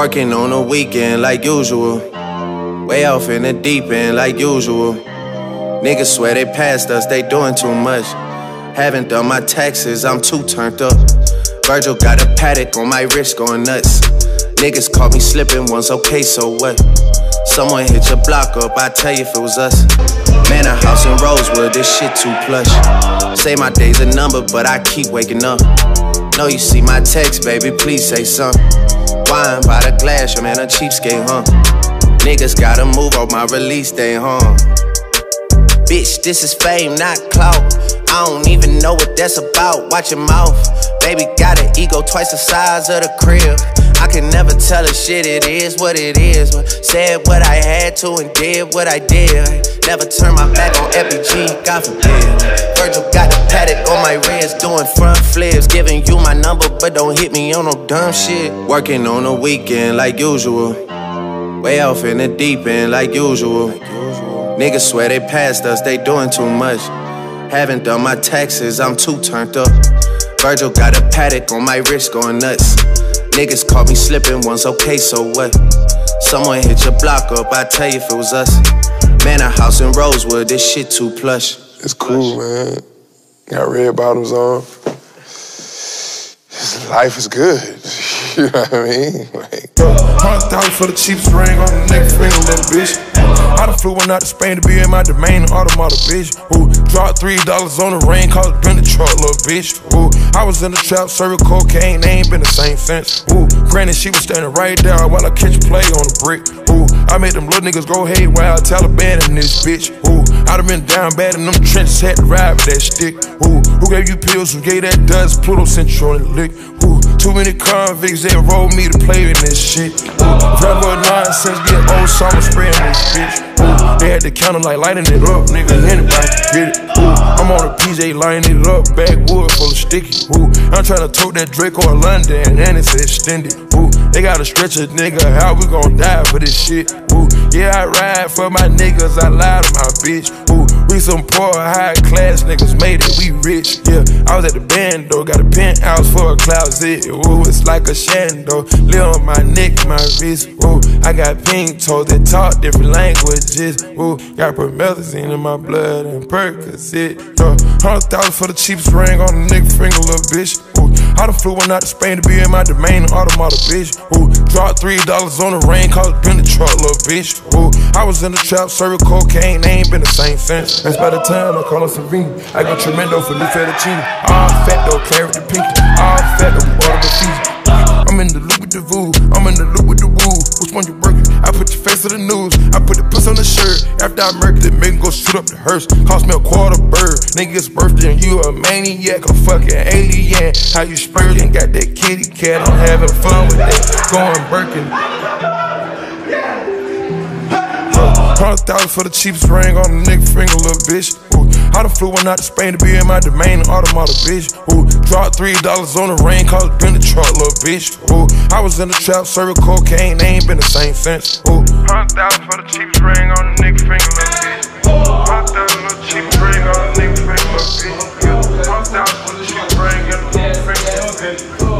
Working on the weekend like usual. Way off in the deep end like usual. Niggas swear they passed us, they doing too much. Haven't done my taxes, I'm too turned up. Virgil got a paddock on my wrist going nuts. Niggas caught me slipping once, okay, so what? Someone hit your block up, I tell you if it was us. Man, a house in Rosewood, this shit too plush. Say my day's a number, but I keep waking up. Know you see my text, baby, please say something. Wine by the glass, your man a cheapskate, huh? Niggas gotta move on my release day, huh? Bitch, this is fame, not clout. I don't even know what that's about, watch your mouth. Baby got an ego twice the size of the crib. I can never tell a shit, it is what it is. Said what I had to and did what I did. Never turn my back on FBG, God forbid. Virgil got the paddock on my wrist, doing front flips. Giving you my number, but don't hit me on no dumb shit. Working on the weekend like usual. Way off in the deep end like usual. Niggas swear they passed us, they doing too much. Haven't done my taxes, I'm too turned up. Virgil got a paddock on my wrist going nuts. Niggas caught me slipping once, okay, so what? Someone hit your block up, I tell you if it was us. Man, a house in Rosewood, this shit too plush. It's cool, man. Got red bottoms on. Life is good. You know what I mean? Like, $100,000 for the cheapest ring on the neck finger, little bitch. I done flew one out to Spain to be in my domain, automata, bitch. Ooh, dropped $3 on the ring, cause it been the truck, little bitch. Ooh, I was in the trap, serving cocaine, they ain't been the same since. Ooh, granted, she was standing right there while I catch a play on the brick. Ooh, I made them little niggas go haywire, Taliban in this bitch. Ooh, I done been down bad in them trenches, had to ride with that stick. Ooh, who gave you pills, who gave that dust, Pluto sent you on the lick. Ooh, too many convicts that rolled me to play in this shit. Forever nonsense, get old, so I'ma spray in this bitch. Ooh, they had the counter like lighting it up, nigga, anybody get it. Ooh, I'm on a PJ lighting it up, backwood full of sticky. Ooh, I'm tryna tote that Draco or London, and it's extended. Ooh, they gotta stretch a nigga, how we gon' die for this shit? Ooh, yeah, I ride for my niggas, I lie to my bitch. Ooh, we some poor, high class niggas, made it, we rich. Yeah, I was at the band though, got a penthouse for a closet. Ooh, it's like a shando, live on my neck, my wrist. Ooh, I got pink toes that talk different languages. Ooh, got promethazine in my blood and Percocet. $100,000 for the cheapest ring on the nigga finger, little bitch. Ooh, I done flew one out to Spain to be in my domain, automata, bitch. Ooh, dropped $3 on the ring, cause it been the truck, little bitch. Ooh, I was in the trap, serving cocaine, they ain't been the same since. That's by the time I call her Serena. I go tremendo for new fettuccine. All fat though, carrot the pinky. All fat though, order the Fiji. I'm in the loop with the voo, I'm in the loop with the woo. Which one you working? I put your face on the news, I put the puss on the shirt. After I murdered it, make him go shoot up the hearse. Cost me a quarter bird. Nigga's birthday and you a maniac, a fucking alien. How you spurting? Got that kitty cat, I'm having fun with that. Going Birkin. $100,000 for the cheapest ring on the nigga finger, little bitch. Ooh, I done flew one out to Spain to be in my domain, automata, bitch. Ooh, dropped $3 on the ring, cause it been the truck, little bitch. Ooh, I was in the trap, serving cocaine, they ain't been the same since. Ooh, $100,000 for the cheapest ring on the nigga finger, little bitch. $100,000 for the cheapest ring on the nigga finger, little bitch. $100,000 for the cheapest ring on the nigga finger, little bitch.